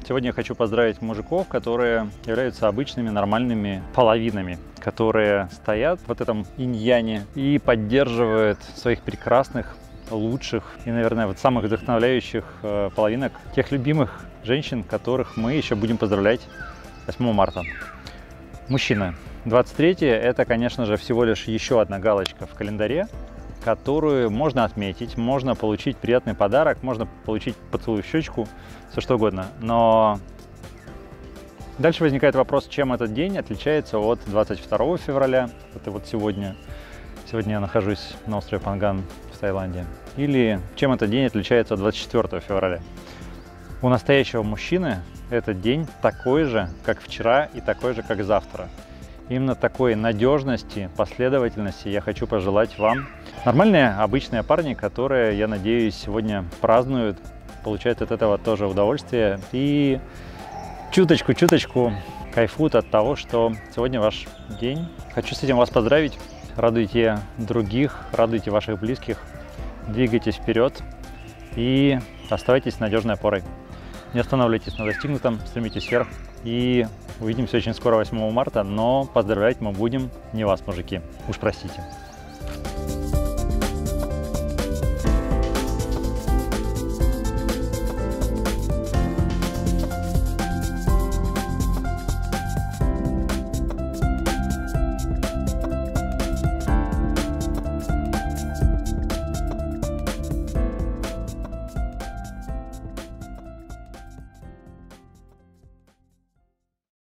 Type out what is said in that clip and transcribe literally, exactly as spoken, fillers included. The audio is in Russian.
Сегодня я хочу поздравить мужиков, которые являются обычными нормальными половинами, которые стоят в этом инь-яне и поддерживают своих прекрасных, лучших и, наверное, вот самых вдохновляющих э, половинок, тех любимых женщин, которых мы еще будем поздравлять восьмого марта. Мужчины. двадцать третье это, конечно же, всего лишь еще одна галочка в календаре, которую можно отметить, можно получить приятный подарок, можно получить поцелуй в щечку, все что угодно. Но дальше возникает вопрос, чем этот день отличается от двадцать второго февраля, это вот сегодня. Сегодня я нахожусь на острове Панган в Таиланде. Или чем этот день отличается от двадцать четвёртого февраля. У настоящего мужчины этот день такой же, как вчера, и такой же, как завтра. Именно такой надежности, последовательности я хочу пожелать вам. Нормальные, обычные парни, которые, я надеюсь, сегодня празднуют, получают от этого тоже удовольствие и чуточку-чуточку кайфуют от того, что сегодня ваш день. Хочу с этим вас поздравить. Радуйте других, радуйте ваших близких, двигайтесь вперед и оставайтесь надежной опорой. Не останавливайтесь на достигнутом, стремитесь вверх и увидимся очень скоро, восьмого марта, но поздравлять мы будем не вас, мужики, уж простите.